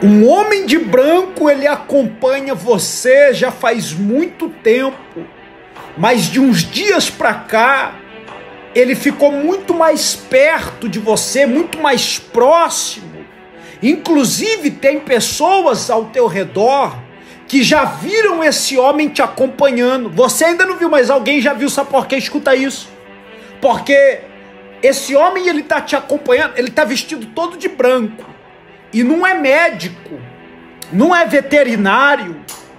Um homem de branco, ele acompanha você já faz muito tempo, mas de uns dias para cá, ele ficou muito mais perto de você, muito mais próximo. Inclusive tem pessoas ao teu redor que já viram esse homem te acompanhando. Você ainda não viu, mas alguém já viu. Sabe por quê? Escuta isso. Porque esse homem, ele está te acompanhando, ele está vestido todo de branco. E não é médico, não é veterinário.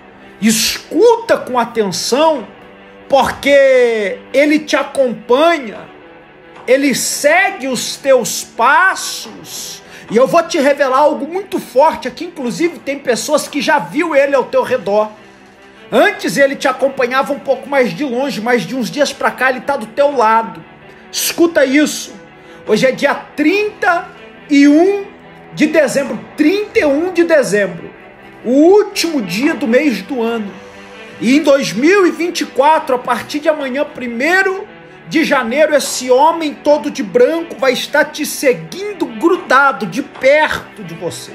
Escuta com atenção, porque ele te acompanha, ele segue os teus passos. E eu vou te revelar algo muito forte aqui. Inclusive tem pessoas que já viu ele ao teu redor. Antes ele te acompanhava um pouco mais de longe, mas de uns dias para cá ele está do teu lado. Escuta isso. Hoje é dia 31 de dezembro, 31 de dezembro, o último dia do mês do ano. E em 2024, a partir de amanhã, 1º de janeiro, esse homem todo de branco vai estar te seguindo, grudado, de perto de você.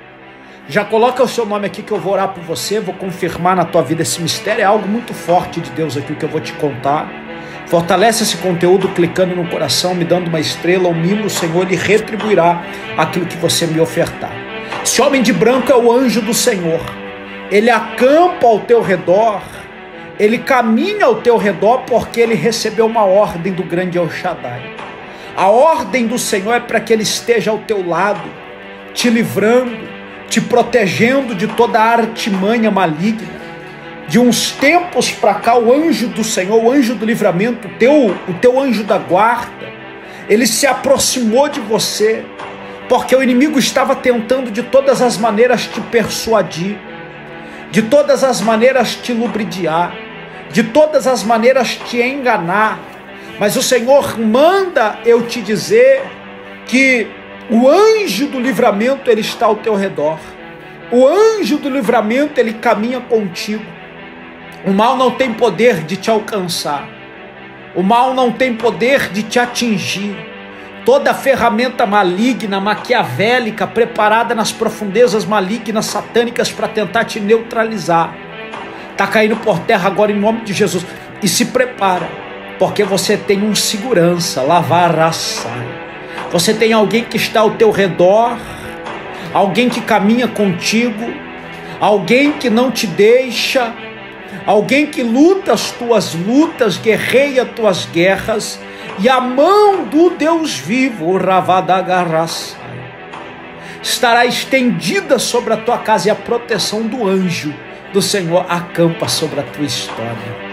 Já coloca o seu nome aqui que eu vou orar por você, vou confirmar na tua vida esse mistério. É algo muito forte de Deus aqui que eu vou te contar. Fortalece esse conteúdo clicando no coração, me dando uma estrela, um mimo. O Senhor lhe retribuirá aquilo que você me ofertar. Esse homem de branco é o anjo do Senhor. Ele acampa ao teu redor, ele caminha ao teu redor porque ele recebeu uma ordem do grande El Shaddai. A ordem do Senhor é para que ele esteja ao teu lado, te livrando, te protegendo de toda a artimanha maligna. De uns tempos para cá, o anjo do Senhor, o anjo do livramento, o teu anjo da guarda, ele se aproximou de você, porque o inimigo estava tentando de todas as maneiras te persuadir, de todas as maneiras te lubridiar, de todas as maneiras te enganar. Mas o Senhor manda eu te dizer que o anjo do livramento, ele está ao teu redor. O anjo do livramento, ele caminha contigo. O mal não tem poder de te alcançar. O mal não tem poder de te atingir. Toda ferramenta maligna, maquiavélica, preparada nas profundezas malignas, satânicas, para tentar te neutralizar, está caindo por terra agora em nome de Jesus. E se prepara, porque você tem um segurança, Lavaraçai. Você tem alguém que está ao teu redor, alguém que caminha contigo, alguém que não te deixa, alguém que luta as tuas lutas, guerreia as tuas guerras, e a mão do Deus vivo, o Ravadagarraçai, estará estendida sobre a tua casa, e a proteção do anjo do Senhor acampa sobre a tua história.